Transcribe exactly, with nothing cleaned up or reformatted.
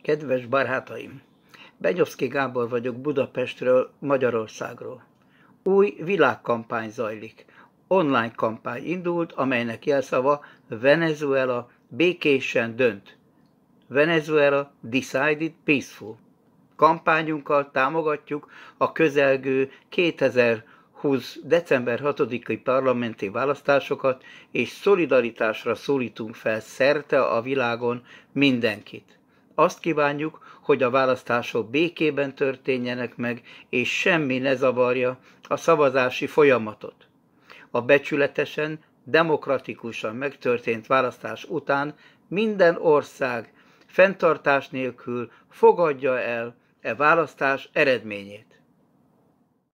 Kedves barátaim! Benyovszky Gábor vagyok Budapestről, Magyarországról. Új világkampány zajlik. Online kampány indult, amelynek jelszava Venezuela békésen dönt. Venezuela Decided Peaceful. Kampányunkkal támogatjuk a közelgő kétezer-húsz. december hatodikai parlamenti választásokat, és szolidaritásra szólítunk fel szerte a világon mindenkit. Azt kívánjuk, hogy a választások békében történjenek meg, és semmi ne zavarja a szavazási folyamatot. A becsületesen, demokratikusan megtörtént választás után minden ország fenntartás nélkül fogadja el e választás eredményét.